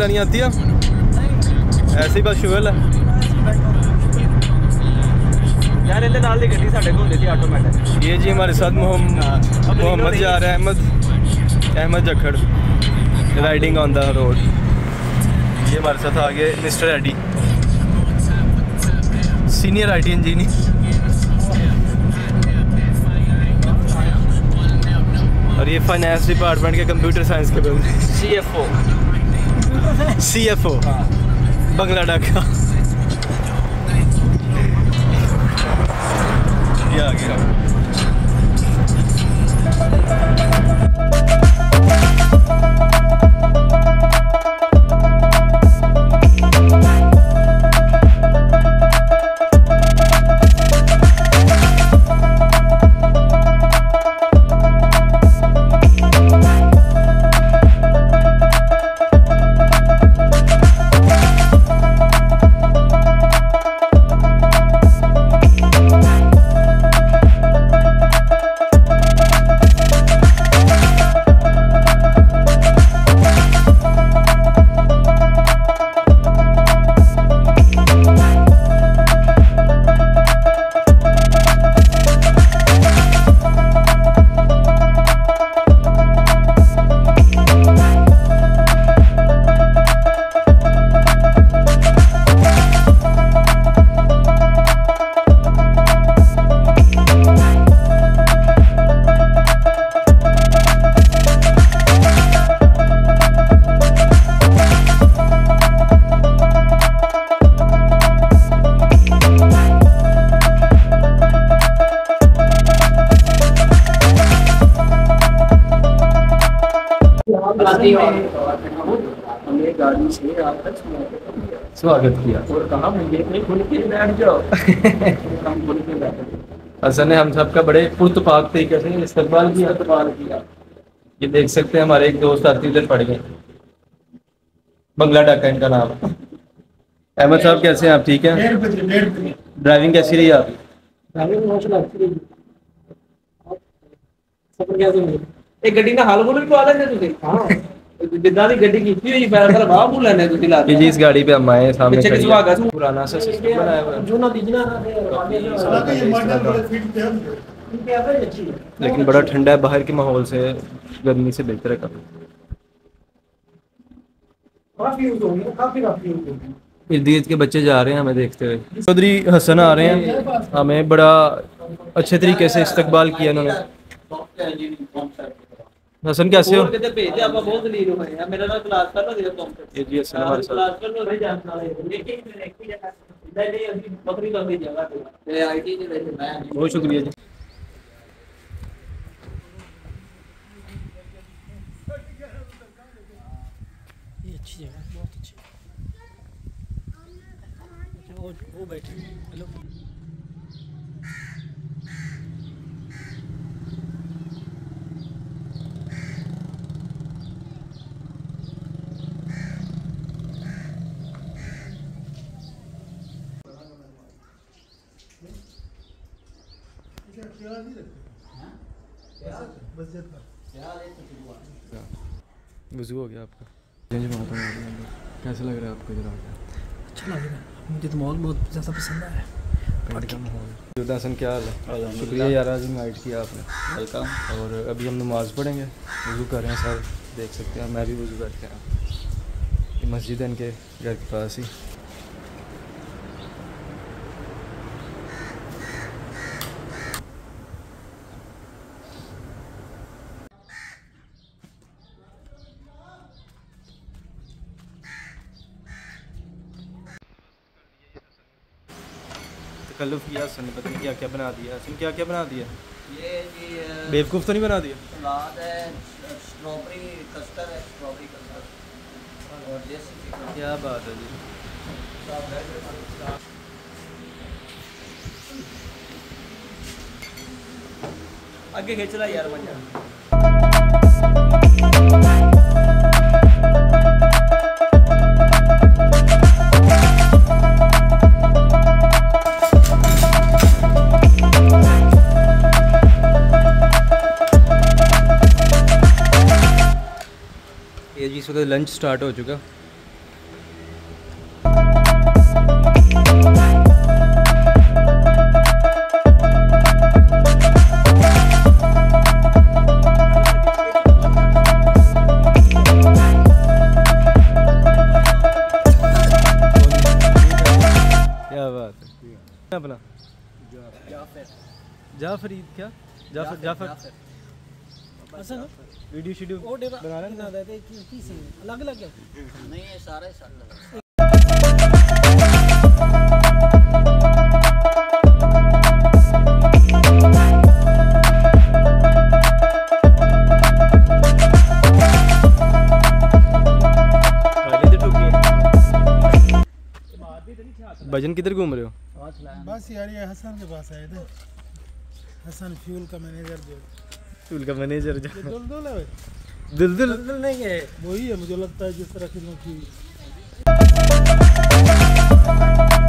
चलानी आती है? ऐसे ही बस शुगल है यार इधर नाल दी गड्डी साडे कोल थी ऑटोमेटिक। ये जी हमारे साथ मोहम्मद जा रहा है, Ahmed Jakhar riding on the road. ये हमारे साथ आगे mister Eddie, senior IT engineer. और ये फाइनेंस डिपार्टमेंट के कंप्यूटर साइंस के बंदे, CFO बंगला डाका। ये आ गया। हमने गाड़ी से आप तक स्वागत किया और कहा मुझे खुल के बैठ जाओ। हम खुल के बैठे। हसन ने हम सबका बड़े पुरतपाक तरीके से इस्तकबाल किया। ये देख सकते हैं हमारे एक दोस्त आते इधर पड़ गए, बंगला डाका इनका नाम। अहमद साहब कैसे हैं आप? ठीक हैं? ड्राइविंग कैसी रही आपकी? एक गड्डी ना हाल बोल भी वाला है तुझे। हां जिद्दां दी गड्डी कीती हुई पैर पर बाह बोल लेने तुझे ला। जी इस गाड़ी पे हम आए हैं, सामने खड़ी है पुराना सा सिस्टम बनाया हुआ है जो ना दीजना लेकिन बड़ा ठंडा है, बाहर के माहौल से गर्मी से बेहतर है काफी यूज होगी। इर्द गिर्द के बच्चे जा रहे हैं हमें देखते हुए। चौधरी हसन आ रहे हैं, हमें बड़ा अच्छे तरीके से इस्तकबाल किया इन्होंने। हसन कैसे हो? भेज आप बहुत लीन हो यार, मेरा ना क्लास कर लो, ये जी हसन हमारे साथ। क्लास कर लो भाई जान वाले लेकिन एक ही जगह नहीं अभी बकरी बकरी जगह पे आईटी के लिए मैं बहुत शुक्रिया जी। ये अच्छी जगह बहुत अच्छी। वो बैठे हेलो वज़ू हो गया आपका? कैसा लग रहा है आपको इधर आकर? अच्छा लग रहा है मुझे तो माहौल बहुत ज़्यादा पसंद आया। पेंट का माहौल। हसन क्या हाल है? शुक्रिया यार आज इनवाइट किया आपने। वेलकम। और अभी हम नमाज़ पढ़ेंगे, वज़ू कर रहे हैं सब, देख सकते हैं। मैं भी वज़ू करके आया, ये मस्जिद है इनके घर के पास ही। तकल्लुफ़ किया हसन ने, पता नहीं क्या क्या बना दिया। हसन क्या क्या बना दिया? ये जी बेवकूफ़ तो नहीं बना दिया? सलाद है, स्ट्रॉबेरी कस्टर्ड है, स्ट्रॉबेरी कस्टर्ड और देसी। क्या बात है जी। आगे खींच रहा यार मंजा। ये जी इस वक्त लंच स्टार्ट हो चुका, अपना जाफरीद क्या जाफर जाफर वीडियो शेड्यूल बना रहे हैं अलग अलग है नहीं है सारा ही साथ भजन किधर घूम रहे हो? बस यार ये हसन के पास आए थे। हसन फ्यूल का मैनेजर जो फ्यूल का मैनेजर जो दुलदुल है दुलदुल नहीं है वही है मुझे लगता है जिस तरह की